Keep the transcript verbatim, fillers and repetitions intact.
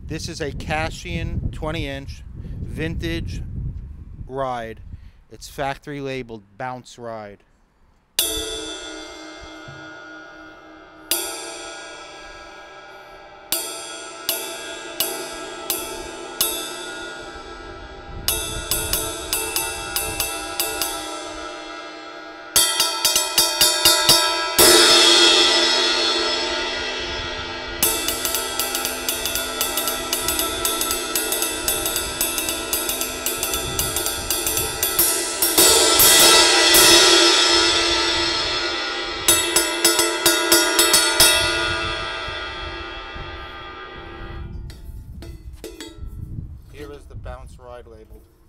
This is a Cashion twenty inch vintage ride. It's factory labeled Bounce Ride. Here is the Bounce Ride labeled.